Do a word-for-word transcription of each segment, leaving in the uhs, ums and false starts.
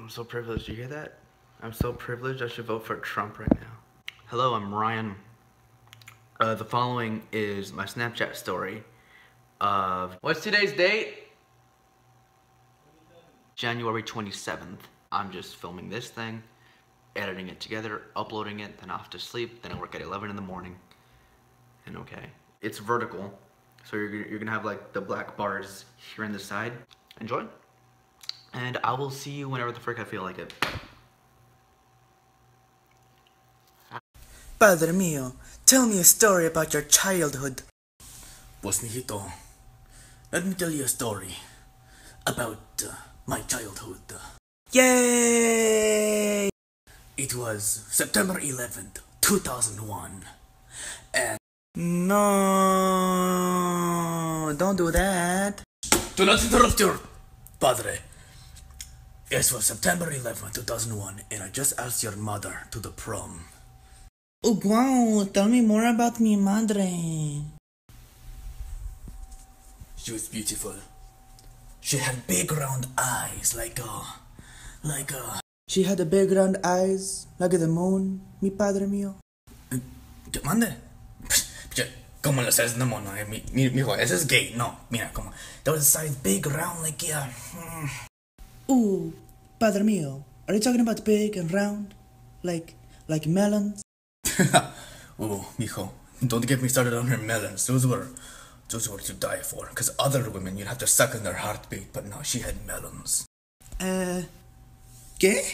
I'm so privileged. You hear that? I'm so privileged. I should vote for Trump right now. Hello, I'm Ryan. Uh, the following is my Snapchat story of... What's today's date? January twenty-seventh. I'm just filming this thing, editing it together, uploading it, then off to sleep, then I work at eleven in the morning. And okay. It's vertical, so you're, you're gonna have like the black bars here on the side. Enjoy. And I will see you whenever the frick I feel like it. Padre Mio, tell me a story about your childhood. Pues, mijito, let me tell you a story about uh, my childhood. Yay! It was September eleventh, two thousand one, and... No, don't do that. Do not interrupt your padre. It was September eleventh, two thousand one, and I just asked your mother to the prom. Oh, wow, tell me more about mi madre. She was beautiful. She had big round eyes like a... like a... She had a big round eyes, like the moon, mi padre mio. ¿Qué mande? ¿Cómo lo sabes? No, no, mi, mi, mijo, ese es gay. No, mira, como... That was a size big, round, like, yeah. Mm. Ooh, padre mio, are you talking about big and round? Like, like melons? Oh, mijo, don't get me started on her melons. Those were... those were to die for. Because other women, you'd have to suck in their heartbeat, but no, she had melons. Uh... ¿Qué?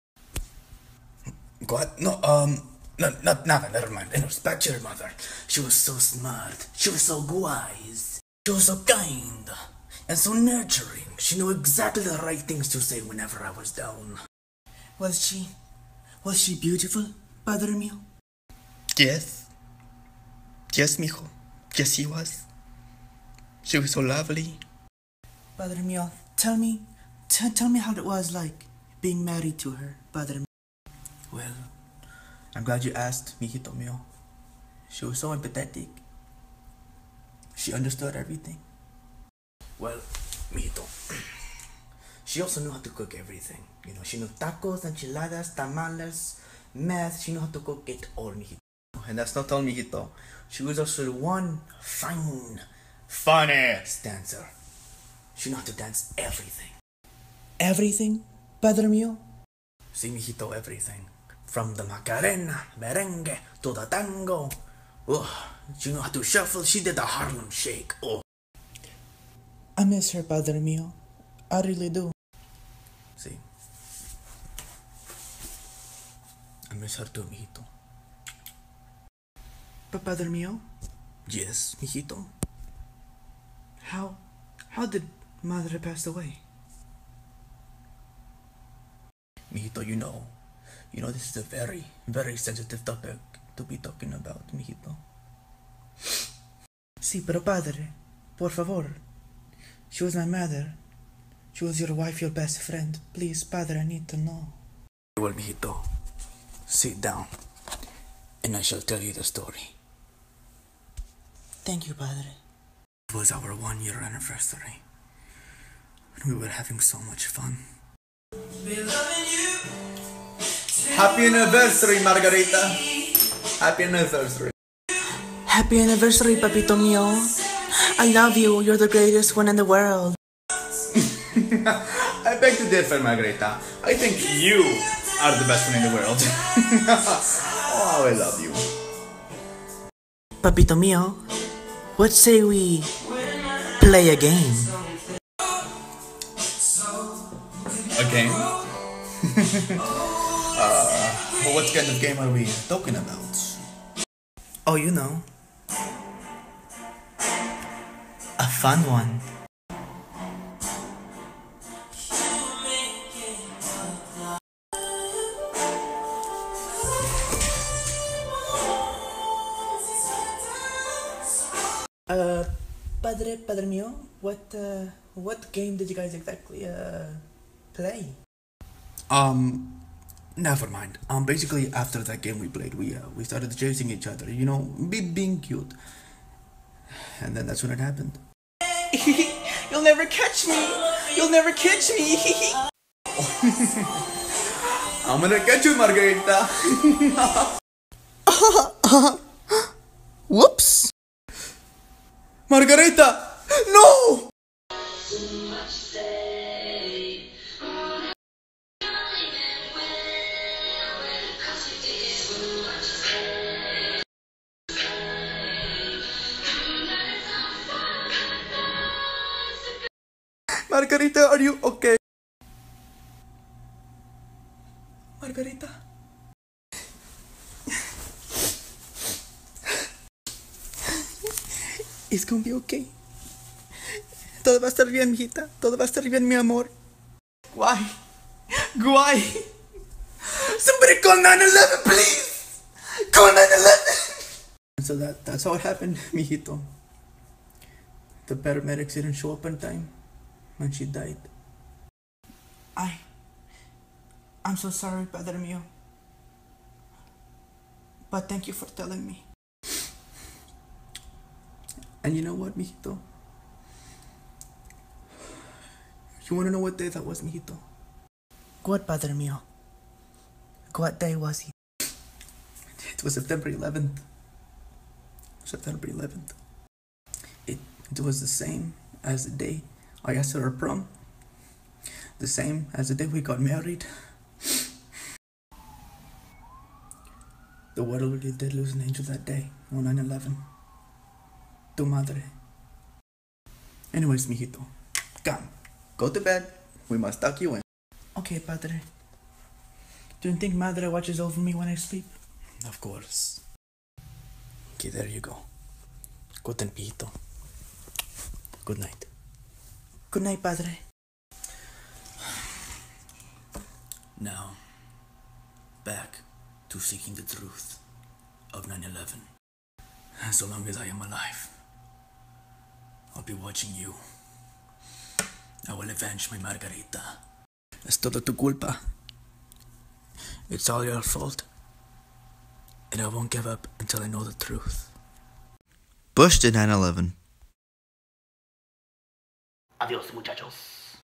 What? No, um... No, not, nothing, never mind. In respect to your mother, she was so smart, she was so wise, she was so kind, and so nurturing. She knew exactly the right things to say whenever I was down. Was she... was she beautiful, padre mio? Yes. Yes, mijo. Yes, she was. She was so lovely. Padre mio, tell me... T tell me how it was like being married to her, padre mio. Well... I'm glad you asked, mijito mio. She was so empathetic. She understood everything. Well, mijito, she also knew how to cook everything. You know, she knew tacos, enchiladas, tamales, meth. She knew how to cook it all, mijito. And that's not all, mijito. She was also one fine, funny dancer. She knew how to dance everything. Everything, padre mio? See, mijito, everything. From the Macarena, merengue, to the tango. Oh, she knew how to shuffle. She did the Harlem Shake. Oh. I miss her, padre mio. I really do. See. I miss her too, mijito. But padre mio? Yes, mijito. How... how did madre pass away? Mijito, you know. You know, this is a very, very sensitive topic to be talking about, mijito. Sí, pero padre, por favor. She was my mother. She was your wife, your best friend. Please, padre, I need to know. Well, mijito, sit down, and I shall tell you the story. Thank you, padre. It was our one-year anniversary, and we were having so much fun. Be loving you. Happy anniversary, Margarita. Happy anniversary. Happy anniversary, papito mio. I love you. You're the greatest one in the world. I beg to differ, Margarita. I think you are the best one in the world. Oh, I love you. Papito mio, what say we play a game? A game? uh, what kind of game are we talking about? Oh, you know. A fun one. Uh, Padre, Padre mio, what, uh, what game did you guys exactly, uh, play? Um, never mind. Um, basically, after that game we played, we, uh, we started chasing each other, you know, be being cute. And then that's when it happened. You'll never catch me! You'll never catch me! I'm gonna get you, Margarita. Whoops. Margarita, no! Margarita, are you okay? Margarita. It's gonna be okay. Todo va a estar bien, mijita. Todo va a estar bien, mi amor. Why? Why? Somebody call nine eleven, please! Call nine eleven! So that, that's how it happened, mijito. The paramedics didn't show up on time when she died. I... I'm so sorry, Padre Mio. But thank you for telling me. And you know what, mijito? You wanna know what day that was, mijito? What, Padre Mio? What day was he? It was September eleventh. September eleventh. It, it was the same as the day I asked her to prom. The same as the day we got married. The world really did lose an angel that day on nine eleven. Tu madre. Anyways, mijito, come. Go to bed. We must tuck you in. Okay, Padre. Do you think Madre watches over me when I sleep? Of course. Okay, there you go. Go then, mijito. Good night. Good night, Padre. Now, back to seeking the truth of nine eleven. And so long as I am alive, I'll be watching you. I will avenge my Margarita. Es todo tu culpa. It's all your fault. And I won't give up until I know the truth. Bush did nine eleven. Adios, muchachos.